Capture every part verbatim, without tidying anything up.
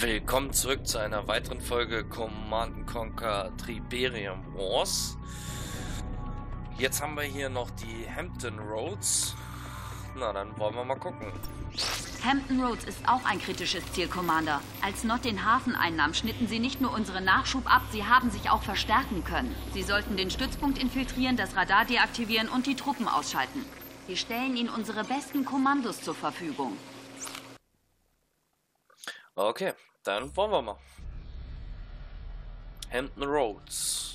Willkommen zurück zu einer weiteren Folge Command and Conquer Tiberium Wars. Jetzt haben wir hier noch die Hampton Roads. Na, dann wollen wir mal gucken. Hampton Roads ist auch ein kritisches Ziel, Commander. Als Nott den Hafen einnahm, schnitten sie nicht nur unseren Nachschub ab, sie haben sich auch verstärken können. Sie sollten den Stützpunkt infiltrieren, das Radar deaktivieren und die Truppen ausschalten. Wir stellen ihnen unsere besten Kommandos zur Verfügung. Okay, dann wollen wir mal. Hampton Roads.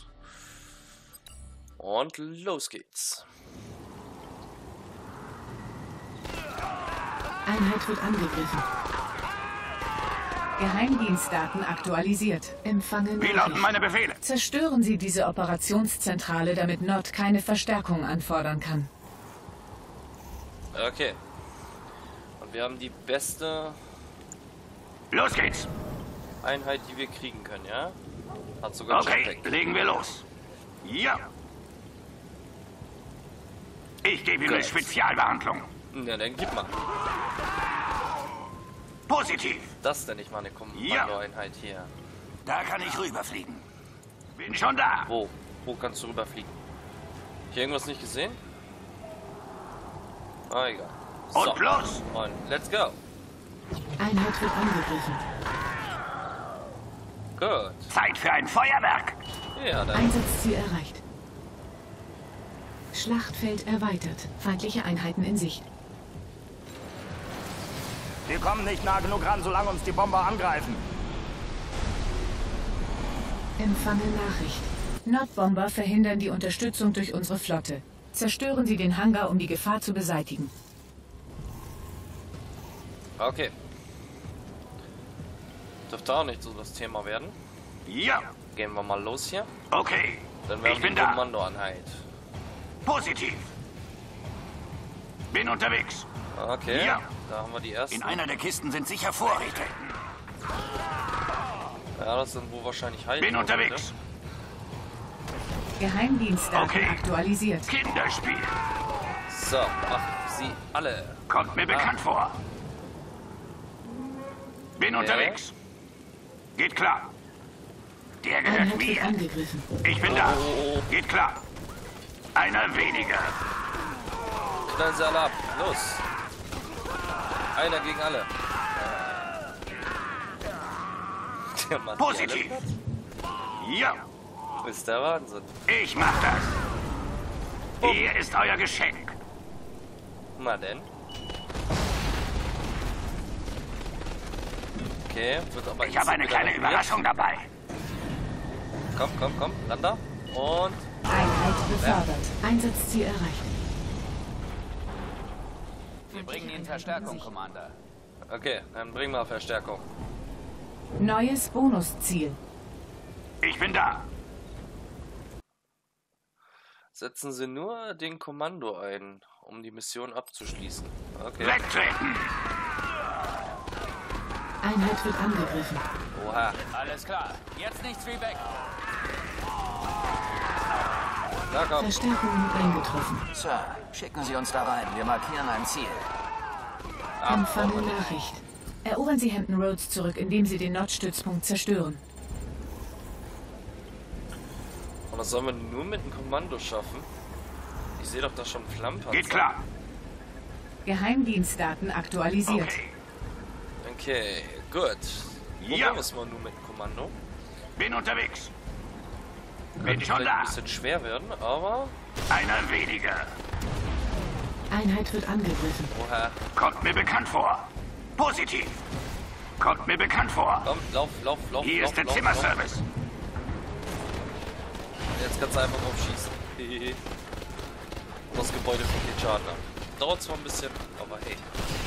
Und los geht's. Einheit wird angegriffen. Geheimdienstdaten aktualisiert. Empfangen. Wie lauten meine Befehle? Zerstören Sie diese Operationszentrale, damit Nott keine Verstärkung anfordern kann. Okay. Und wir haben die beste Los geht's! Einheit, die wir kriegen können, ja? Hat sogar Okay, Jetpack. legen wir los. Ja. Ich gebe ihm eine Gut. Spezialbehandlung. Ja, dann gib mal. Positiv. Das ist denn nicht mal eine Kommandoeinheit hier. Da kann ich rüberfliegen. Bin schon da. Wo? Wo kannst du rüberfliegen? Hier irgendwas nicht gesehen? Ah, egal. So. Und los! Und let's go. Einheit wird angegriffen. Gut. Zeit für ein Feuerwerk. Ja, dann. Einsatzziel erreicht. Schlachtfeld erweitert. Feindliche Einheiten in Sicht. Wir kommen nicht nah genug ran, solange uns die Bomber angreifen. Empfange Nachricht. Nord-Bomber verhindern die Unterstützung durch unsere Flotte. Zerstören Sie den Hangar, um die Gefahr zu beseitigen. Okay. Dürfte auch nicht so das Thema werden. Ja. Gehen wir mal los hier. Okay. Dann werden Ich wir bin die da. Kommandoeinheit. Positiv. Bin unterwegs. Okay. Ja. Da haben wir die ersten. In einer der Kisten sind sicher Vorräte. Ja, das sind wohl wahrscheinlich Heil. Bin unterwegs. Geheimdienstdaten Okay. aktualisiert. Kinderspiel. So, achten Sie alle. Kommt mir bekannt vor. Bin Okay. unterwegs. Geht klar. Der gehört Einheit wird mir. angegriffen. Ich bin da. Geht klar. Einer weniger. Knallen Sie alle ab. Los. Einer gegen alle. Der Mann, die Positiv. Ja, alle- Ist der Wahnsinn. ich mach das. Hier ist euer Geschenk. Na denn. Okay, wird aber Ich habe eine wieder kleine reguliert. Überraschung dabei. Komm, komm, komm. Landa. Und Einheit befördert. Einsatzziel erreicht. Wir bringen Ihnen Verstärkung, Commander. okay, dann bringen wir Verstärkung. Neues Bonusziel. Ich bin da. Setzen Sie nur den Kommando ein, um die Mission abzuschließen. Okay. Wegtreten. Einheit wird angegriffen. Oha. Alles klar. Jetzt nichts wie weg. Da komm. Verstärkungen eingetroffen. Sir, schicken Sie uns da rein. Wir markieren ein Ziel. Empfange Nachricht. Erobern Sie Hampton Roads zurück, indem Sie den Nordstützpunkt zerstören. Und das sollen wir nur mit einem Kommando schaffen? Ich sehe doch da schon Flammenpanzer. Geht klar. Geheimdienstdaten aktualisiert. Okay. Okay, gut. Ja. Probieren wir es mal nur mit dem Kommando. Bin unterwegs. Bin Könnte schon vielleicht da. ein bisschen schwer werden, aber... Einer weniger. Einheit wird angegriffen. Oha. Kommt mir bekannt vor. Positiv. Kommt mir bekannt vor. Komm, lauf, lauf, lauf, Hier lauf, ist der lauf, Zimmerservice. lauf. Jetzt kannst du einfach drauf schießen. Und das Gebäude fliegt den Schaden ab. Dauert zwar ein bisschen, aber hey.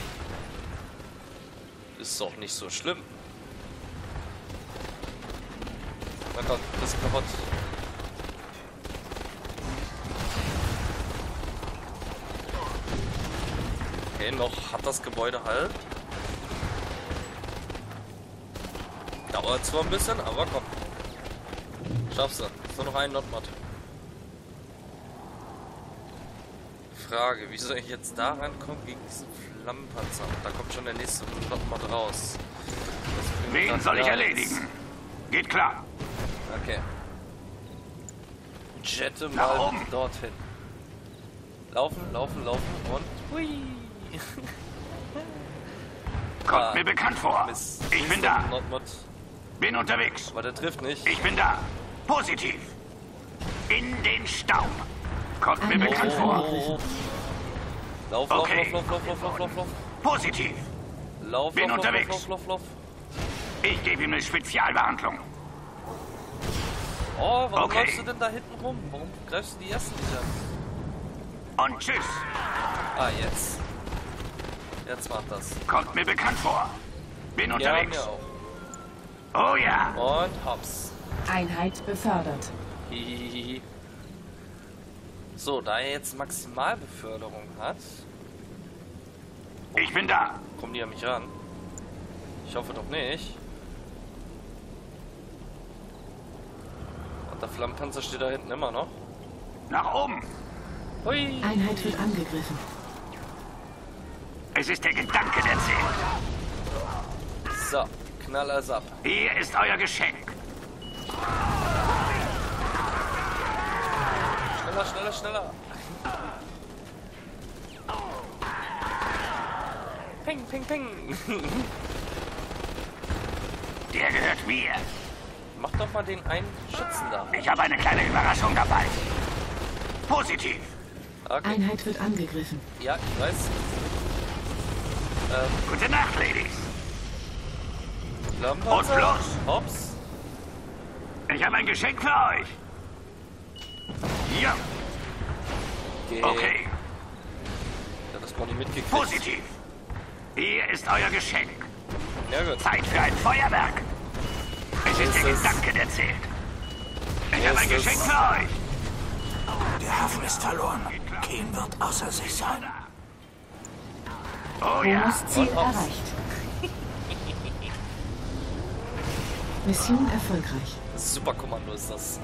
Ist doch nicht so schlimm. Na Gott, das ist kaputt. Okay, noch hat das Gebäude halt. Dauert zwar ein bisschen, aber komm. Schaffst du. Ist nur noch ein Notmod. Frage, wie soll ich jetzt da rankommen gegen diesen Flammenpanzer? Da kommt schon der nächste Notmod raus. Das Wen soll ich erledigen? Geht klar. Okay. Jette Nach mal oben. dorthin. Laufen, laufen, laufen und... Hui. Kommt Ah, mir bekannt vor. Mist. Ich bin da. Not, not. Bin unterwegs. Aber der trifft nicht. Ich bin da. Positiv. In den Staub. Kommt mir Ein bekannt Oh, vor. oh, oh. Lauf, lauf, Okay. lauf, lauf, lauf, lauf, lauf, lauf. Positiv. Lauf, Bin lauf, lauf, unterwegs. lauf, lauf, lauf. Ich gebe ihm eine Spezialbehandlung. Oh, warum Okay. läufst du denn da hinten rum? Warum greifst du die ersten nicht an? Und tschüss. Ah, jetzt. Jetzt macht das. Kommt mir bekannt vor. Bin Ja, unterwegs. mir auch. Oh ja. Und hops. Einheit befördert. Hihihihi. So, da er jetzt Maximalbeförderung hat, Ich bin da. kommen die an mich ran. Ich hoffe doch nicht. Und der Flammenpanzer steht da hinten immer noch. Nach oben. Hui. Einheit wird angegriffen. Es ist der Gedanke, der zählt. So, knall es ab. Hier ist euer Geschenk. Schneller, schneller, schneller. Ping, ping, ping. Der gehört mir. Mach doch mal den einen Schützen da. Ich habe eine kleine Überraschung dabei. Positiv. Okay. Einheit wird angegriffen. Ja, ich weiß. Ähm, Gute Nacht, Ladies. Flammenpanzer. Und los. Hops. Ich habe ein Geschenk für euch. Hier. Okay. Okay. Ja, das man nicht mitgekriegt. Positiv. Hier ist euer Geschenk. Ja, gut. Zeit für ein Feuerwerk. Es ist der Ist es- Gedanke, der zählt. Ich Ist habe ein es- Geschenk für euch. Der Hafen ist verloren. Keen wird außer sich sein. Oh ja. Bonusziel Und hops. erreicht. Mission erfolgreich. Superkommando ist das.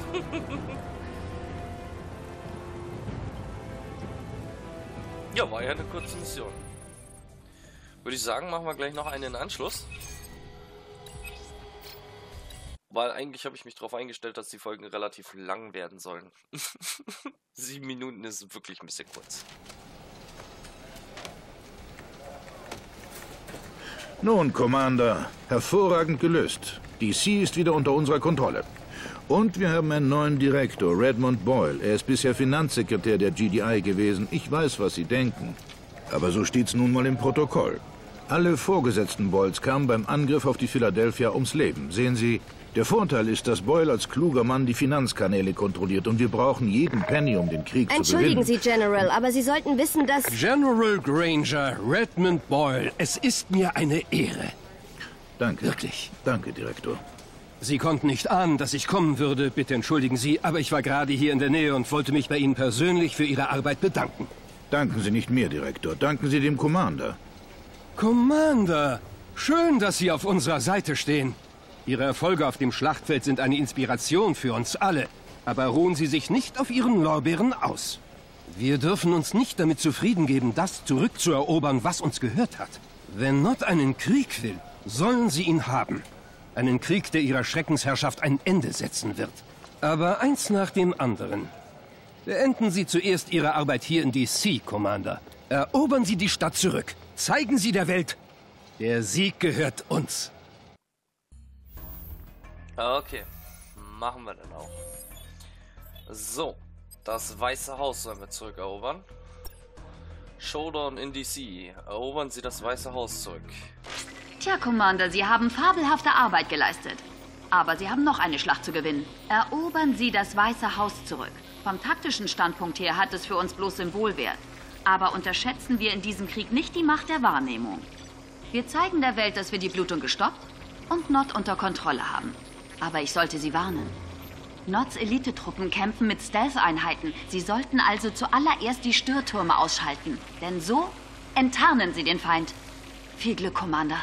Ja, war ja eine kurze Mission. Würde ich sagen, machen wir gleich noch einen in Anschluss. Weil eigentlich habe ich mich darauf eingestellt, dass die Folgen relativ lang werden sollen. Sieben Minuten ist wirklich ein bisschen kurz. Nun, Commander, hervorragend gelöst. D C ist wieder unter unserer Kontrolle. Und wir haben einen neuen Direktor, Redmond Boyle. Er ist bisher Finanzsekretär der G D I gewesen. Ich weiß, was Sie denken. Aber so steht's nun mal im Protokoll. Alle Vorgesetzten Boyles kamen beim Angriff auf die Philadelphia ums Leben. Sehen Sie, der Vorteil ist, dass Boyle als kluger Mann die Finanzkanäle kontrolliert und wir brauchen jeden Penny, um den Krieg zu Entschuldigen gewinnen. Sie, General, aber Sie sollten wissen, dass... General Granger, Redmond Boyle, es ist mir eine Ehre. Danke. Wirklich. Danke, Direktor. Sie konnten nicht ahnen, dass ich kommen würde, bitte entschuldigen Sie, aber ich war gerade hier in der Nähe und wollte mich bei Ihnen persönlich für Ihre Arbeit bedanken. Danken Sie nicht mir, Direktor. Danken Sie dem Commander. Commander, schön, dass Sie auf unserer Seite stehen. Ihre Erfolge auf dem Schlachtfeld sind eine Inspiration für uns alle. Aber ruhen Sie sich nicht auf Ihren Lorbeeren aus. Wir dürfen uns nicht damit zufrieden geben, das zurückzuerobern, was uns gehört hat. Wenn Nott einen Krieg will, sollen Sie ihn haben. Einen Krieg, der Ihrer Schreckensherrschaft ein Ende setzen wird. Aber eins nach dem anderen. Beenden Sie zuerst Ihre Arbeit hier in D C, Commander. Erobern Sie die Stadt zurück. Zeigen Sie der Welt, der Sieg gehört uns. Okay, machen wir dann auch. So, das Weiße Haus sollen wir zurückerobern. Showdown in D C. Erobern Sie das Weiße Haus zurück. Tja, Commander, Sie haben fabelhafte Arbeit geleistet. Aber Sie haben noch eine Schlacht zu gewinnen. Erobern Sie das Weiße Haus zurück. Vom taktischen Standpunkt her hat es für uns bloß Symbolwert. Aber unterschätzen wir in diesem Krieg nicht die Macht der Wahrnehmung. Wir zeigen der Welt, dass wir die Blutung gestoppt und Nott unter Kontrolle haben. Aber ich sollte Sie warnen. Notts Elitetruppen kämpfen mit Stealth-Einheiten. Sie sollten also zuallererst die Störtürme ausschalten. Denn so enttarnen Sie den Feind. Viel Glück, Commander.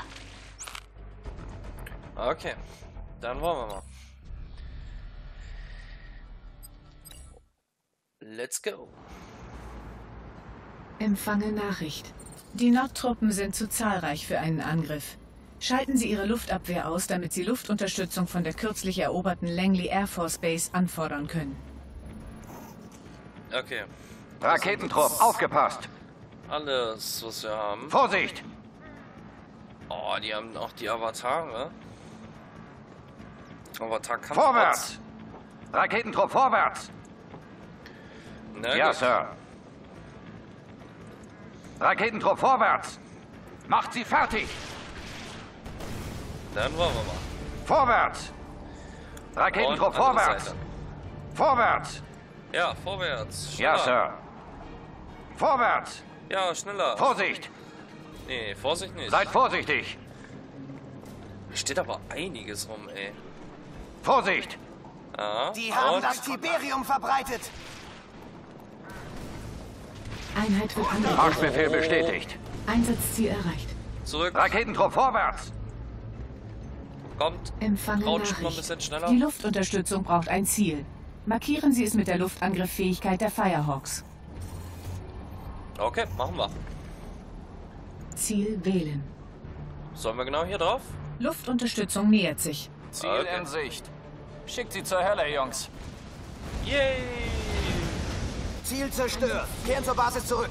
Okay, dann wollen wir mal. Let's go. Empfange Nachricht. Die Nordtruppen sind zu zahlreich für einen Angriff. Schalten Sie Ihre Luftabwehr aus, damit Sie Luftunterstützung von der kürzlich eroberten Langley Air Force Base anfordern können. Okay. Raketentrupp, aufgepasst! Alles, was wir haben. Vorsicht! Oh, die haben auch die Avatare. Avatar kann Vorwärts! Raketentrupp, vorwärts! Na, ja, gut. Sir. Raketentrupp, vorwärts! Macht sie fertig! Dann wollen wir mal. Vorwärts! Raketentrupp, Und andere vorwärts! Seite. Vorwärts! Ja, vorwärts. Ja, Schneller. Sir. Vorwärts! Ja, schneller. Vorsicht! Nee, Vorsicht nicht. Seid vorsichtig! Da steht aber einiges rum, ey. Vorsicht! Ja, Die haben und das Tiberium verbreitet. Einheit wird angegriffen. Marschbefehl bestätigt. Einsatzziel erreicht. zurück. Raketentrupp, vorwärts! Kommt. Empfange Rautscht noch ein Nachricht. bisschen schneller. Die Luftunterstützung braucht ein Ziel. Markieren Sie es mit der Luftangrifffähigkeit der Firehawks. Okay, machen wir. Ziel wählen. Sollen wir genau hier drauf? Luftunterstützung nähert sich. Ziel Okay. in Sicht. Schickt sie zur Hölle, Jungs. Yay! Ziel zerstört. Kehren zur Basis zurück.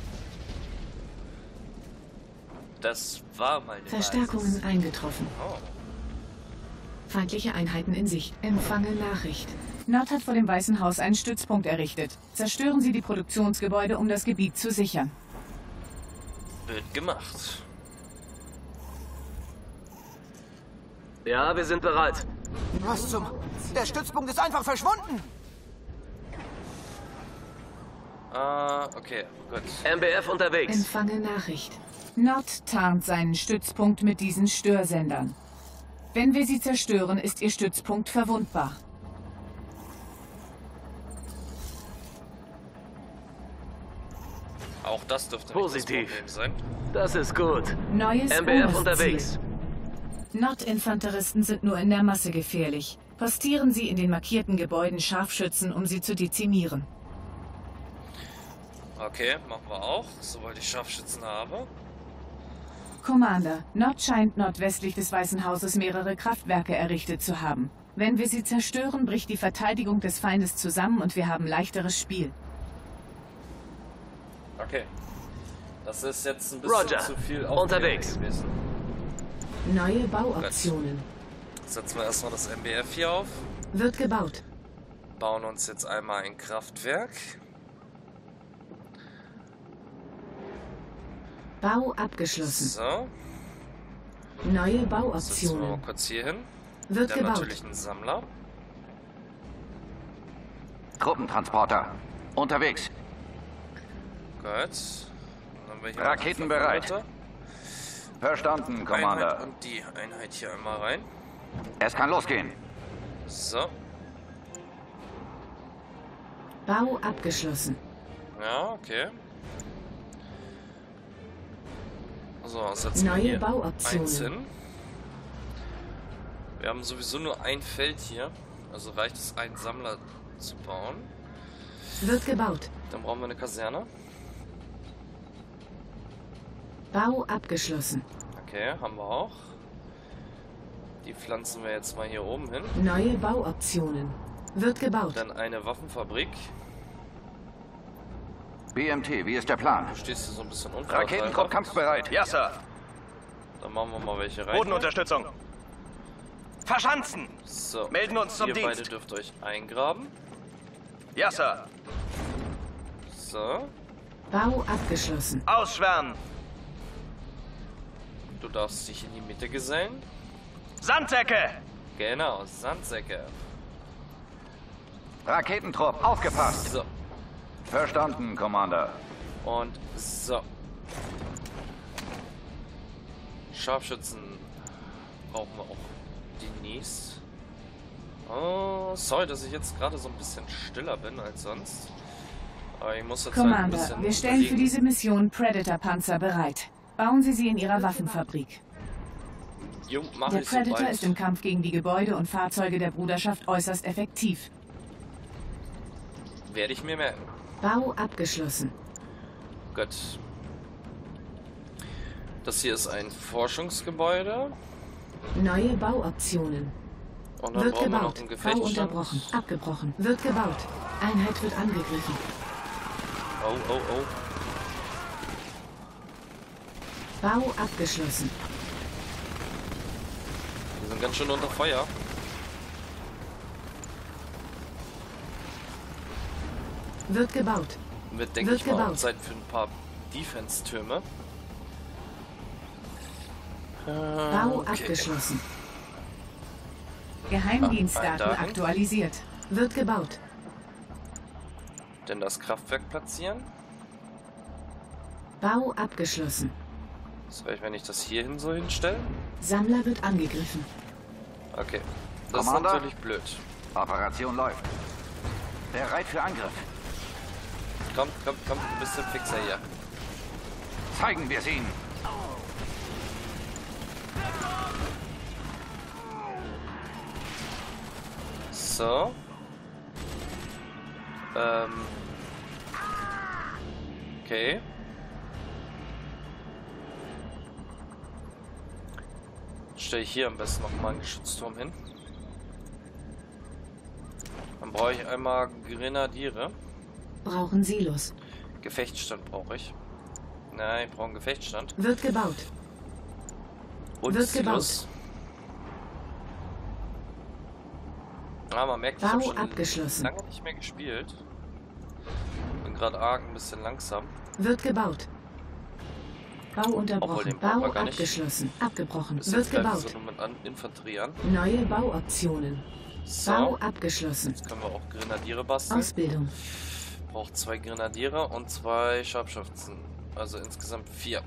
Das war mal eine Verstärkungen Basis. eingetroffen. Oh. Feindliche Einheiten in Sicht. Empfange Nachricht. Nord hat vor dem Weißen Haus einen Stützpunkt errichtet. Zerstören Sie die Produktionsgebäude, um das Gebiet zu sichern. Wird gemacht. Ja, wir sind bereit. Was zum... Der Stützpunkt ist einfach verschwunden. Ah, okay, gut. M B F unterwegs. Empfange Nachricht. Nord tarnt seinen Stützpunkt mit diesen Störsendern. Wenn wir sie zerstören, ist ihr Stützpunkt verwundbar. Auch das dürfte nicht Positiv. das Problem sein. Das ist gut. Neues M B F Bonusziel. unterwegs. Nordinfanteristen sind nur in der Masse gefährlich. Postieren Sie in den markierten Gebäuden Scharfschützen, um sie zu dezimieren. Okay, machen wir auch, sobald ich Scharfschützen habe. Commander, Nord scheint nordwestlich des Weißen Hauses mehrere Kraftwerke errichtet zu haben. Wenn wir sie zerstören, bricht die Verteidigung des Feindes zusammen und wir haben leichteres Spiel. Okay. Das ist jetzt ein bisschen Roger. zu viel Unterwegs. gewesen. Neue Bauoptionen. Setzen wir erstmal das M B F hier auf. Wird gebaut. Bauen uns jetzt einmal ein Kraftwerk. Bau abgeschlossen. So. Neue Setzen wir mal Bauoptionen. kurz hier hin. Wird Dann gebaut. natürlich ein Sammler. Gruppentransporter. Unterwegs. Gut. Dann haben wir hier Raketen noch die bereit. Verfolger. Verstanden, Einheit Commander. und die Einheit hier einmal rein. Es kann losgehen. So. Bau abgeschlossen. Ja, okay. So, setzen Neue wir hier Bauoptionen. eins hin. Wir haben sowieso nur ein Feld hier. Also reicht es, einen Sammler zu bauen. Wird gebaut. Dann brauchen wir eine Kaserne. Bau abgeschlossen. Okay, haben wir auch. Die pflanzen wir jetzt mal hier oben hin. Neue Bauoptionen. Wird gebaut. Dann eine Waffenfabrik. B M T, wie ist der Plan? Du stehst hier so ein bisschen unter. Raketentrupp kampfbereit. Ja, Sir. Dann machen wir mal welche rein. Bodenunterstützung. Verschanzen. So. Melden uns zum Ihr Dienst. beide dürft euch eingraben. Ja, Sir. So. Bau abgeschlossen. Ausschwärmen. Du darfst dich in die Mitte gesellen. Sandsäcke. Genau, Sandsäcke. Raketentrupp, aufgepasst. So. Verstanden, Commander. Und so. Scharfschützen brauchen wir auch demnächst. Oh, sorry, dass ich jetzt gerade so ein bisschen stiller bin als sonst. Aber ich muss jetzt halt ein Commander, bisschen wir stellen für überlegen. diese Mission Predator-Panzer bereit. Bauen Sie sie in Ihrer Waffenfabrik. Jo, mach Der ich Predator sobald. ist im Kampf gegen die Gebäude und Fahrzeuge der Bruderschaft äußerst effektiv. Werde ich mir merken. Bau abgeschlossen. Gut. Das hier ist ein Forschungsgebäude. Neue Bauoptionen. Und dann wird brauchen wir noch gebaut. einen Bau Gefechtsstand. unterbrochen. Abgebrochen. Wird gebaut. Einheit wird angegriffen. Oh, oh, oh. Bau abgeschlossen. Wir sind ganz schön unter Feuer. Wird gebaut. Wird, denke Wird ich mal, gebaut. auch Zeit für ein paar Defense-Türme. Bau okay. abgeschlossen. Geheimdienstdaten dahin. aktualisiert. Wird gebaut. Denn das Kraftwerk platzieren. Bau abgeschlossen. Das reicht, wenn ich das hierhin so hinstelle. Sammler wird angegriffen. Okay. Das Commander? ist natürlich blöd. Operation läuft. Bereit für Angriff. Kommt, kommt, kommt, ein bisschen fixer hier. Zeigen wir es ihnen. So. Ähm. Okay. Stelle ich hier am besten noch mal einen Geschützturm hin. Dann brauche ich einmal Grenadiere. Brauchen Silos. Gefechtsstand brauche ich. Nein, ich brauche einen Gefechtsstand. Wird gebaut. Und Wird Silos. Ah, man merkt, ich Bau habe schon abgeschlossen. lange nicht mehr gespielt. Bin gerade arg ein bisschen langsam. Wird gebaut. Bau Obwohl, unterbrochen. den brauchen Bau wir gar nicht. abgeschlossen. Abgebrochen. Das Wird jetzt greifen gebaut. so nur mit an Infanterie an. Neue Bauoptionen. So. Bau abgeschlossen. Jetzt können wir auch Grenadiere basteln. Ausbildung. Braucht zwei Grenadiere und zwei Scharfschützen. Also insgesamt vier.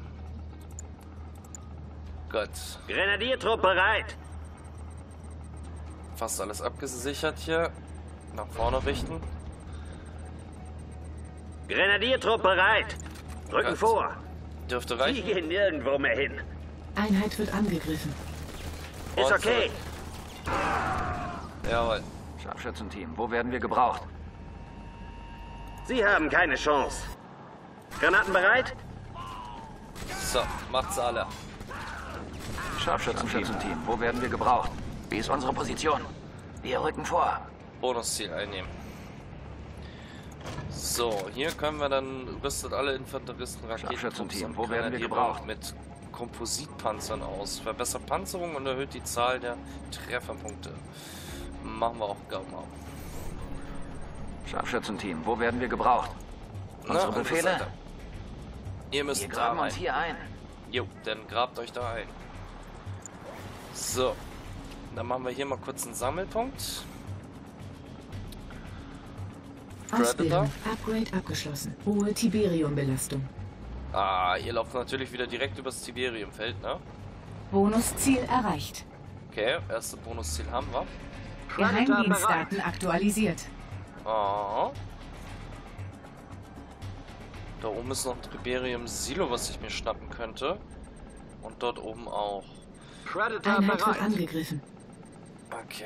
Gut. Grenadiertrupp bereit. Fast alles abgesichert hier. Nach vorne richten. Grenadiertrupp bereit. Rücken Gut. vor. Dürfte Die reichen. gehen nirgendwo mehr hin. Einheit wird angegriffen. Ist Und okay. Jawohl. Scharfschützenteam, wo werden wir gebraucht? Sie haben keine Chance. Granaten bereit? So, macht's alle. Scharfschützenteam, wo werden wir gebraucht? Wie ist unsere Position? Wir rücken vor. Bonusziel einnehmen. So, hier können wir dann rüstet alle Infanteristen, Raketenteam, wo werden wir gebraucht? mit Kompositpanzern aus. Verbessert Panzerung und erhöht die Zahl der Trefferpunkte. Machen wir auch gar mal. Scharfschützenteam, wo werden wir gebraucht? Unsere Na, Befehle? Seite. Ihr müsst Wir da graben rein. uns hier ein. Jo, dann grabt euch da ein. So. Dann machen wir hier mal kurz einen Sammelpunkt. Predator. Ausbildung. Upgrade abgeschlossen. Hohe Tiberium-Belastung. Ah, ihr lauft natürlich wieder direkt übers Tiberiumfeld, ne? Bonusziel erreicht. Okay, erste Bonusziel haben wir. Geheimdienstdaten aktualisiert. Oh. Da oben ist noch ein Tiberium-Silo, was ich mir schnappen könnte. Und dort oben auch. Einheit wird angegriffen. Okay.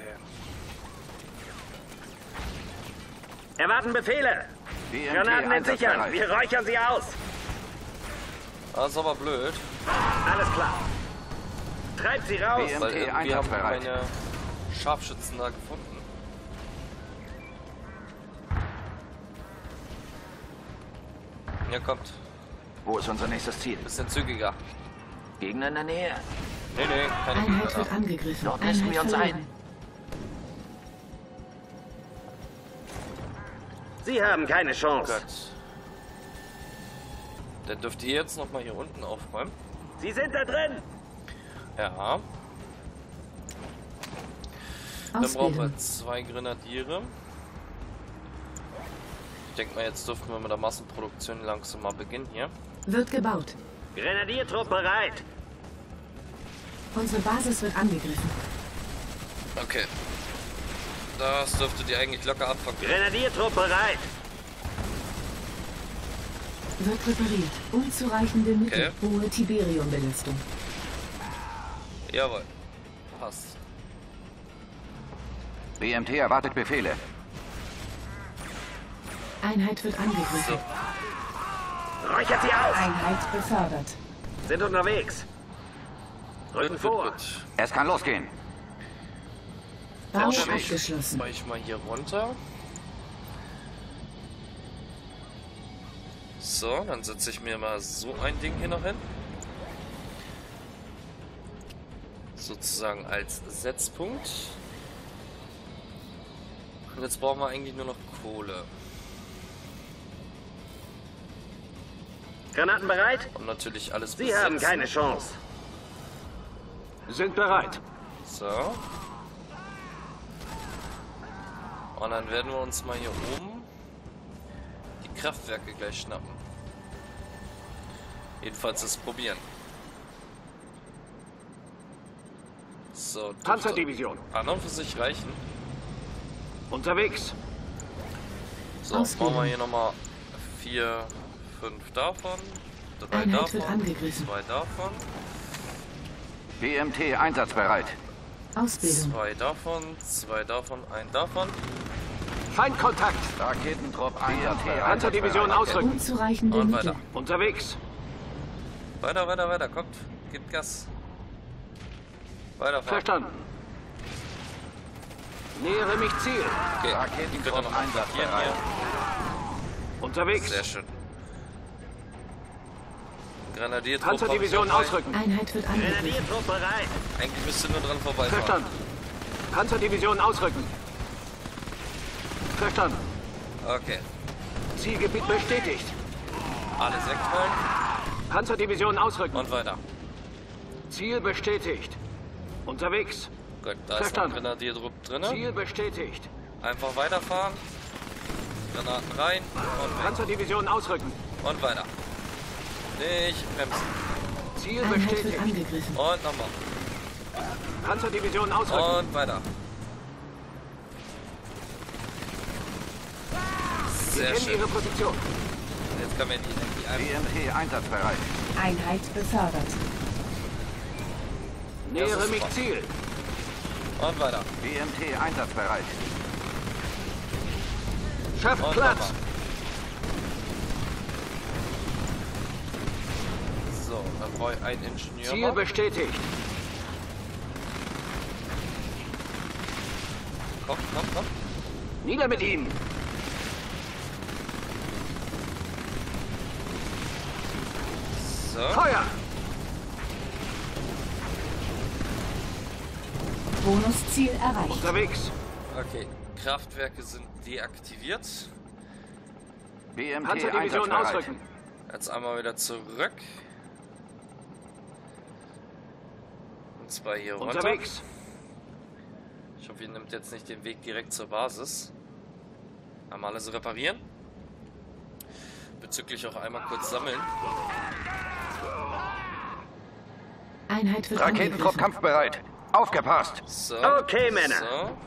Erwarten Befehle. Granaten entsichern. Wir räuchern sie aus. Das ist aber blöd. Alles klar. Treibt sie raus. Weil irgendwie haben wir keine Scharfschützen da gefunden. Ja, kommt. Wo ist unser nächstes Ziel? Bisschen zügiger. Gegner in der Nähe. Nee, nee, keine Einheit wird Gegner. angegriffen. Dort misten wir uns verloren. ein. Sie haben keine Chance. Gott. Dann dürft ihr jetzt noch mal hier unten aufräumen. Sie sind da drin. Ja. Dann brauchen Ausbildung. wir zwei Grenadiere. Ich denke mal, jetzt dürften wir mit der Massenproduktion langsam mal beginnen hier. Wird gebaut. Grenadiertrupp bereit. Unsere Basis wird angegriffen. Okay. Das dürftet ihr eigentlich locker abfangen. Grenadiertrupp bereit. Wird repariert. Unzureichende Mittel. Okay. Hohe Tiberium-Belastung. Jawohl. Passt. B M T erwartet Befehle. Einheit wird angegriffen. So. Räuchert sie aus. Einheit befördert. Sind unterwegs. Rücken vor. Es kann losgehen. Bau Dann abgeschlossen. mache ich mal hier runter. So, dann setze ich mir mal so ein Ding hier noch hin. Sozusagen als Setzpunkt. Und jetzt brauchen wir eigentlich nur noch Kohle. Granaten bereit? Und natürlich alles Sie besetzen. haben keine Chance. Sind bereit. So. Und dann werden wir uns mal hier oben die Kraftwerke gleich schnappen. Jedenfalls das probieren. So, Panzerdivision. An und für sich reichen. Unterwegs. So, brauchen wir hier nochmal vier, fünf davon, drei Einheit wird davon, angegriffen. zwei davon, B M T einsatzbereit. Ausbildung. zwei davon, zwei davon, ein davon. Feindkontakt. Raketentrupp einsatzbereit. Panzerdivision ausrücken. Unzureichende Und Mittel. weiter. Unterwegs. Weiter, weiter, weiter, kommt, gebt Gas. Weiterfahren. Verstanden. Nähere mich Ziel. Okay, die können Raketentrupp noch mal blockieren einsatzbereit. hier. Unterwegs. Sehr schön. Grenadiertrupp. Panzerdivision hab ich dabei. ausrücken. Einheit wird angegriffen. Grenadiertrupp bereit. Eigentlich müsste nur dran vorbeifahren. Verstanden. Panzerdivision ausrücken. Verstanden. Okay. Zielgebiet bestätigt. Alles wegfallen Panzerdivision ausrücken. und weiter. Ziel bestätigt. Unterwegs. Gut, da ist noch ein Verstanden. Grenadiertrupp drin. Ziel bestätigt. Einfach weiterfahren. Granaten rein und weg. Panzerdivision ausrücken. Und weiter. Nicht bremsen. Ziel Einheit wird bestätigt. angegriffen. Und nochmal. Panzerdivision ausrücken. Und weiter. Wir Sehr kennen schön. Ihre Position. Jetzt können wir die Energie B ein. M T einsatzbereit. Einheit befördert. Nähere ist mich super. Ziel. Und weiter. B M T einsatzbereit. Schafft Und Platz. nochmal. So, dann brauche ich einen Ingenieur. Ziel noch. bestätigt. Komm, komm, komm. Nieder mit ihm. So. Feuer. Bonusziel erreicht. Unterwegs. Okay, Kraftwerke sind deaktiviert. B M T Panzerdivision einsatzbereit. ausrücken. Jetzt einmal wieder zurück. Und zwar hier runter. Unterwegs. Ich hoffe, ihr nehmt jetzt nicht den Weg direkt zur Basis. Einmal alles reparieren. Bezüglich auch einmal kurz sammeln. Einheit wird Raketentrupp angegriffen. kampfbereit. Aufgepasst. So. Okay, Männer. So.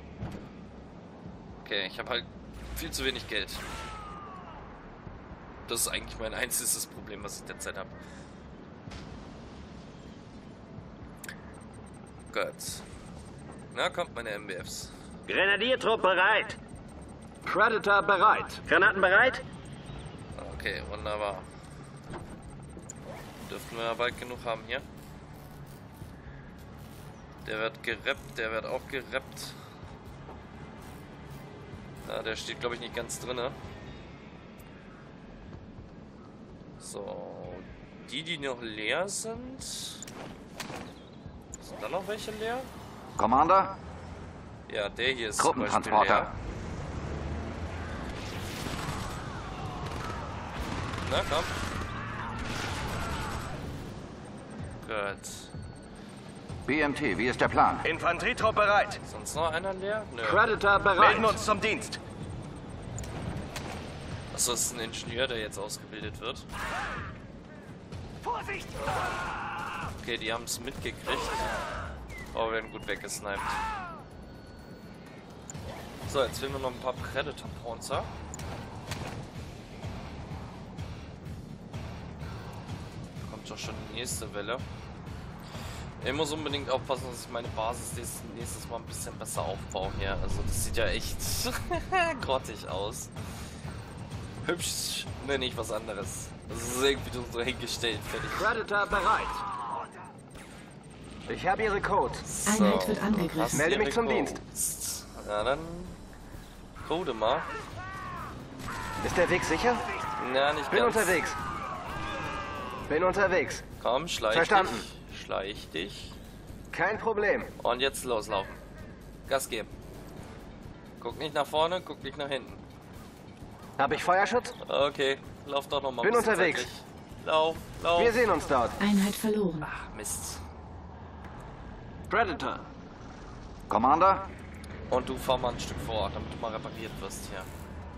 Okay, ich habe halt viel zu wenig Geld. Das ist eigentlich mein einziges Problem, was ich derzeit habe. Gut. Na, kommt meine M B Fs. Grenadiertrupp bereit. Predator bereit. Granaten bereit? Okay, wunderbar. Dürften wir ja bald genug haben hier. Der wird gereppt, der wird auch gereppt. Ja, der steht, glaube ich, nicht ganz drinne. So, die, die noch leer sind. Sind da noch welche leer? Commander, Ja, der hier ist zum Beispiel leer. Truppentransporter. Na, komm. Gut. B M T, wie ist der Plan? Infanterietrupp bereit. Sonst noch einer leer? Nö. Predator bereit. Melden uns zum Dienst. Achso, das ist ein Ingenieur, der jetzt ausgebildet wird. Vorsicht! Okay, die haben es mitgekriegt. Aber werden gut weggesniped. So, jetzt fehlen nur noch ein paar Predator-Panzer. Kommt doch schon die nächste Welle. Ich muss unbedingt aufpassen, dass ich meine Basis nächstes, nächstes Mal ein bisschen besser aufbaue hier. Also das sieht ja echt grottig aus. Hübsch, ne, nicht was anderes. Das ist irgendwie so hingestellt, fertig. Predator bereit. Ich habe Ihre Code. So, Einheit wird angegriffen. Melde mich zum Codes. Dienst. Ja, dann code mal. Ist der Weg sicher? Ja, nicht Bin ganz. unterwegs. Bin unterwegs. Komm, schleich Verstanden. dich. Schleich dich. Kein Problem. Und jetzt loslaufen. Gas geben. Guck nicht nach vorne, guck nicht nach hinten. Habe ich Feuerschutz? Okay, lauf doch noch mal. Bin ein bisschen unterwegs. zeitlich. Lauf, lauf. Wir sehen uns dort. Einheit verloren. Ach, Mist. Predator. Commander? Und du fahr mal ein Stück vor, damit du mal repariert wirst hier.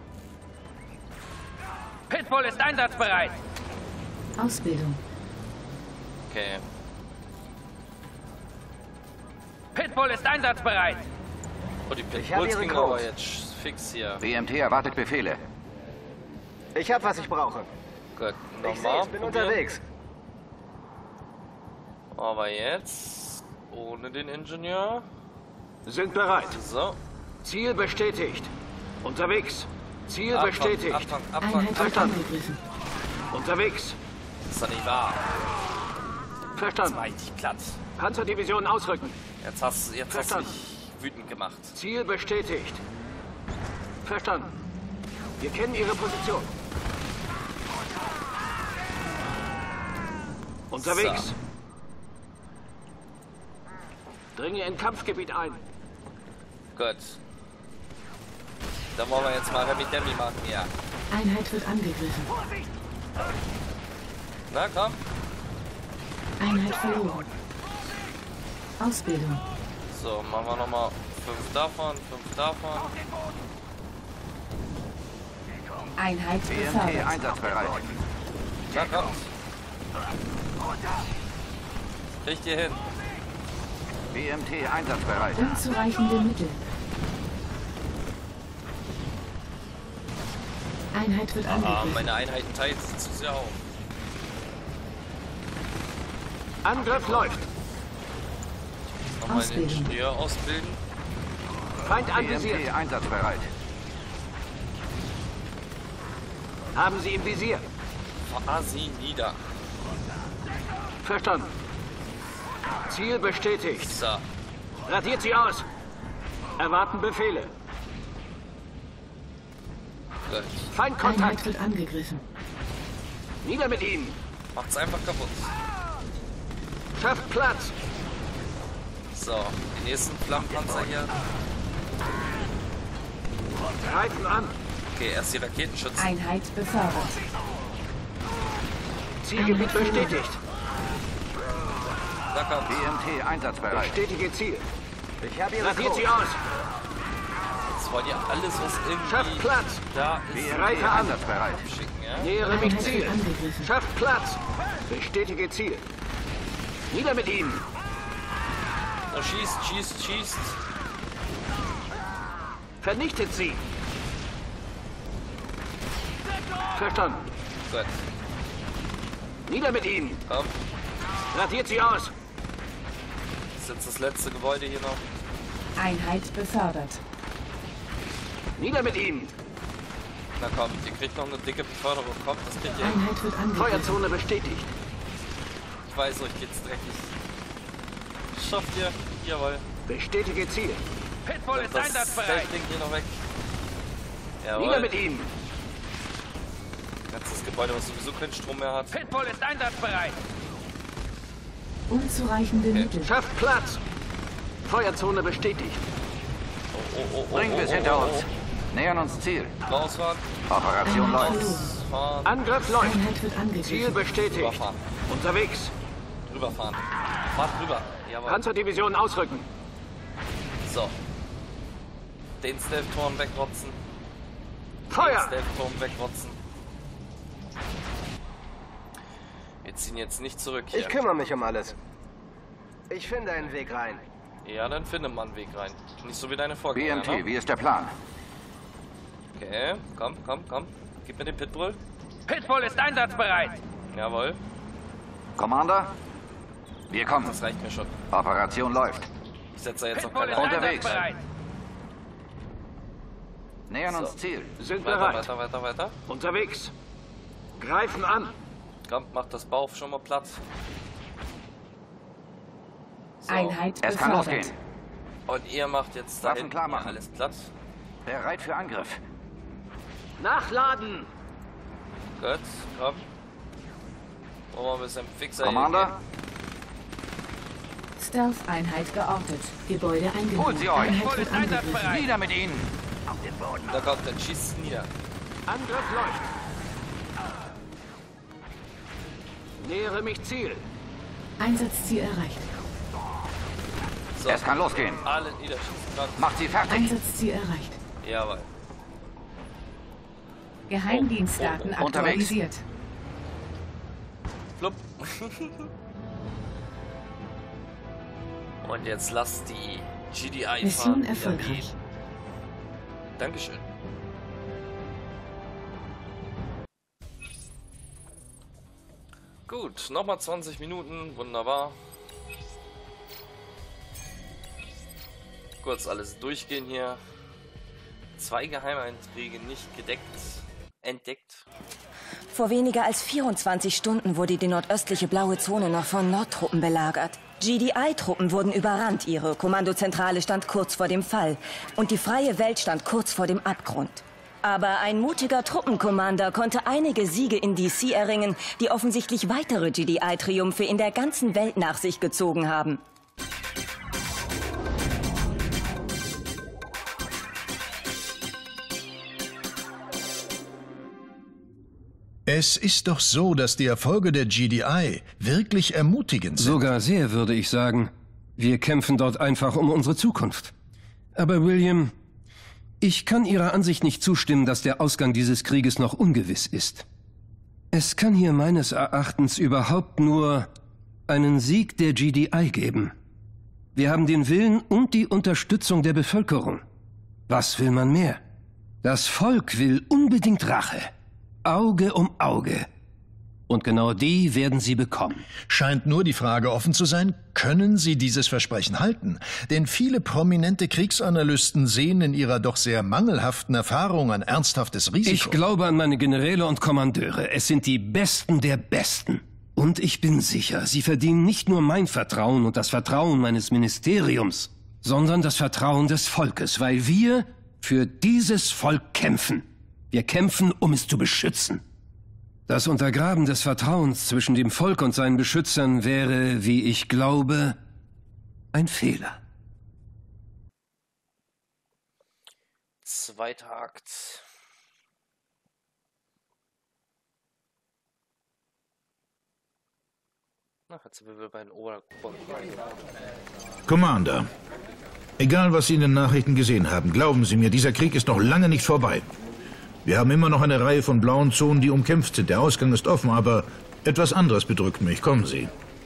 Pitbull ist einsatzbereit. Ausbildung. Okay. Pitbull ist einsatzbereit. Oh, die Ich hab Pitbulls ihre gingen aber Codes. jetzt fix hier. B M T erwartet Befehle. Ich habe, was ich brauche. Gut, Ich sehe nochmal es, bin probieren. unterwegs. Aber jetzt ohne den Ingenieur. Sind bereit. So. Ziel bestätigt. Unterwegs. Ziel Abfang, bestätigt. Abfang, Abfang. Einheit wird Verstanden. angegriffen. Unterwegs. Das ist doch nicht wahr. Jetzt Verstanden. war ich dich platt. Panzerdivision ausrücken. Jetzt hast, jetzt hast du Verstanden. mich wütend gemacht. Ziel bestätigt. Verstanden. Wir kennen Ihre Position. Unterwegs. So. Dringe in Kampfgebiet ein. Gut. Dann wollen wir jetzt mal Remi Demi machen, ja. Einheit wird angegriffen. Na komm. Einheit verloren. Ausbildung. So, machen wir nochmal fünf davon, fünf davon. Einheit B M T befördert. einsatzbereit. Na kommt. Kriegt ihr hin. B M T einsatzbereit. Unzureichende Mittel. Einheit wird Ah, angegriffen. meine Einheiten teilen sich zu sehr auf. Angriff läuft. Nochmal den Ausbilden. Ingenieur ausbilden. Feind B M anvisiert. T einsatzbereit. Haben Sie im Visier. Fahr sie nieder. Verstanden. Ziel bestätigt. So. Radiert sie aus. Erwarten Befehle. Gut. Feindkontakt. Einheit wird angegriffen. Nieder mit ihnen. Macht's einfach kaputt. Schafft Platz. So, die nächsten Flammpanzer hier. Greifen an. Okay, erst die Raketenschützen. Einheit befördert. Zielgebiet bestätigt. Da kommt. B M T einsatzbereit. Bestätige Ziel. Ich habe Ihre Radiert sie Code. aus. Jetzt wollt ihr alles, was Schafft irgendwie Platz. da B ist, M T Greife an. einsatzbereit. schicken, ja? Nähere mich Einheit Ziel. wird angegriffen. Schafft Platz. Bestätige Ziel. Nieder mit ihnen. Da schießt, schießt, schießt. Vernichtet sie. Verstanden. Gut, Nieder mit ihnen. komm. Radiert sie aus. Das ist jetzt das letzte Gebäude hier noch. Einheit befördert. Nieder mit ihnen. Na komm, ihr kriegt noch eine dicke Beförderung. Kommt, das kriegt ihr hin. Einheit wird angegriffen. Feuerzone bestätigt. Ich weiß, euch geht's dreckig. Schafft ihr? Jawohl. Bestätige Ziel. Pitbull ist Das einsatzbereit. Feldding hier noch weg. Nieder Jawohl. mit ihnen. Jetzt das Gebäude, was sowieso keinen Strom mehr hat. Pitbull ist einsatzbereit. Unzureichende Okay. Mittel. Schafft Platz. Feuerzone bestätigt. Oh, oh, oh, oh, Bringen wir es oh, hinter oh, uns. Nähern uns Ziel. oh. Rausfahren. Operation Einheit läuft. verloren. Fahren. Angriff läuft. Einheit wird Ziel angegriffen. bestätigt. Rüberfahren. Unterwegs. Rüberfahren. Fahrt rüber. Jawohl. Panzerdivision ausrücken. So. Den Stealth-Turm wegrotzen. Den Feuer. Stealth-Turm wegrotzen. Wir ziehen jetzt nicht zurück hier. Ich kümmere mich um alles. Ich finde einen Weg rein. Ja, dann finde mal einen Weg rein. Nicht so wie deine B Vorgänger, M T, ne? wie ist der Plan? Okay, komm, komm, komm. Gib mir den Pitbull. Pitbull ist einsatzbereit. Jawohl. Commander? Wir kommen. Das reicht mir schon. Operation läuft. Ich setze da jetzt noch Pitbull keine ist Unterwegs. einsatzbereit. Nähern uns So. Ziel. Sind Weiter, bereit. weiter, weiter, weiter. Unterwegs. Greifen an! Komm, macht das Bauch schon mal platt. So. Einheit Es kann losgehen. Und ihr macht jetzt da hinten klar machen. alles platt. Bereit für Angriff. Nachladen! Gut, komm. Wollen wir ein bisschen fixer Commander? Stealth-Einheit geortet. Gebäude eingenommen. Holt sie euch! Einheit wird angegriffen. Nieder mit ihnen! Auf den Boden! Da kommt, dann schießt es nieder. Angriff läuft. Nähere mich Ziel. Einsatzziel erreicht. So. Es kann losgehen. Alle niederschießen. Komm. Macht sie fertig. Einsatzziel erreicht. Jawohl. Geheimdienstdaten Oh, oh, oh. aktualisiert. Flupp. Und jetzt lasst die G D I Mission fahren. erfolgreich. Dankeschön. Gut, nochmal zwanzig Minuten, wunderbar. Kurz alles durchgehen hier. Zwei Geheimeinträge nicht gedeckt, entdeckt. Vor weniger als vierundzwanzig Stunden wurde die nordöstliche blaue Zone noch von Nordtruppen belagert. G D I-Truppen wurden überrannt, ihre Kommandozentrale stand kurz vor dem Fall und die freie Welt stand kurz vor dem Abgrund. Aber ein mutiger Truppenkommander konnte einige Siege in D C erringen, die offensichtlich weitere G D I-Triumphe in der ganzen Welt nach sich gezogen haben. Es ist doch so, dass die Erfolge der G D I wirklich ermutigend sind. Sogar sehr, würde ich sagen. Wir kämpfen dort einfach um unsere Zukunft. Aber William, ich kann Ihrer Ansicht nicht zustimmen, dass der Ausgang dieses Krieges noch ungewiss ist. Es kann hier meines Erachtens überhaupt nur einen Sieg der G D I geben. Wir haben den Willen und die Unterstützung der Bevölkerung. Was will man mehr? Das Volk will unbedingt Rache. Auge um Auge. Und genau die werden sie bekommen. Scheint nur die Frage offen zu sein, können Sie dieses Versprechen halten? Denn viele prominente Kriegsanalysten sehen in ihrer doch sehr mangelhaften Erfahrung ein ernsthaftes Risiko. Ich glaube an meine Generäle und Kommandeure. Es sind die Besten der Besten. Und ich bin sicher, sie verdienen nicht nur mein Vertrauen und das Vertrauen meines Ministeriums, sondern das Vertrauen des Volkes, weil wir für dieses Volk kämpfen. Wir kämpfen, um es zu beschützen. Das Untergraben des Vertrauens zwischen dem Volk und seinen Beschützern wäre, wie ich glaube, ein Fehler. Zweiter Akt. Na, jetzt sind wir bei den Obergruppen. Commander, egal was Sie in den Nachrichten gesehen haben, glauben Sie mir, dieser Krieg ist noch lange nicht vorbei. Wir haben immer noch eine Reihe von blauen Zonen, die umkämpft sind. Der Ausgang ist offen, aber etwas anderes bedrückt mich. Kommen Sie.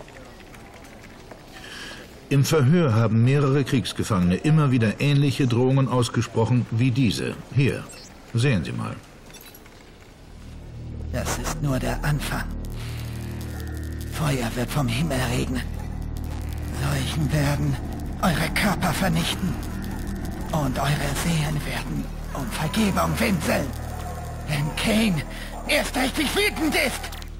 Im Verhör haben mehrere Kriegsgefangene immer wieder ähnliche Drohungen ausgesprochen wie diese. Hier, sehen Sie mal. Das ist nur der Anfang. Feuer wird vom Himmel regnen. Seuchen werden eure Körper vernichten. Und eure Seelen werden um Vergebung winseln. Wenn Kane erst richtig wütend ist.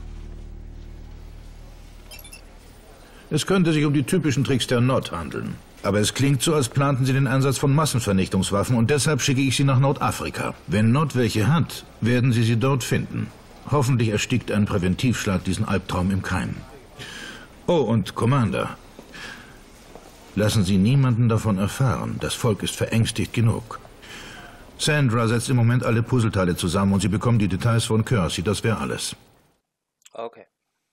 Es könnte sich um die typischen Tricks der Nord handeln. Aber es klingt so, als planten sie den Einsatz von Massenvernichtungswaffen und deshalb schicke ich sie nach Nordafrika. Wenn Nord welche hat, werden sie sie dort finden. Hoffentlich erstickt ein Präventivschlag diesen Albtraum im Keim. Oh, und Commander, lassen Sie niemanden davon erfahren. Das Volk ist verängstigt genug. Sandra setzt im Moment alle Puzzleteile zusammen und Sie bekommen die Details von Kersey. Das wäre alles. Okay.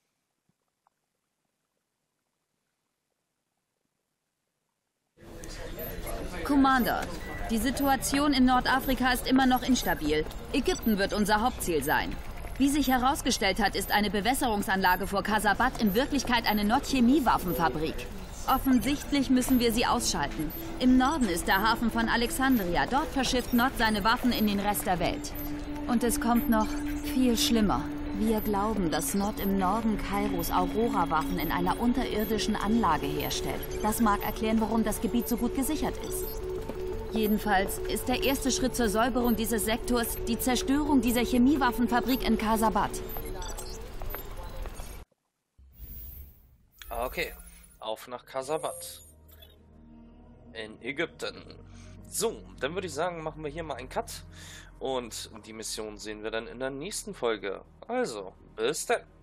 Commander, die Situation in Nordafrika ist immer noch instabil. Ägypten wird unser Hauptziel sein. Wie sich herausgestellt hat, ist eine Bewässerungsanlage vor Kasabat in Wirklichkeit eine Nord-Chemie-Waffenfabrik. Offensichtlich müssen wir sie ausschalten. Im Norden ist der Hafen von Alexandria. Dort verschifft Nord seine Waffen in den Rest der Welt. Und es kommt noch viel schlimmer. Wir glauben, dass Nord im Norden Kairos Aurora-Waffen in einer unterirdischen Anlage herstellt. Das mag erklären, warum das Gebiet so gut gesichert ist. Jedenfalls ist der erste Schritt zur Säuberung dieses Sektors die Zerstörung dieser Chemiewaffenfabrik in Kasabat. Okay, auf nach Kasabat. In Ägypten. So, dann würde ich sagen, machen wir hier mal einen Cut. Und die Mission sehen wir dann in der nächsten Folge. Also, bis dann.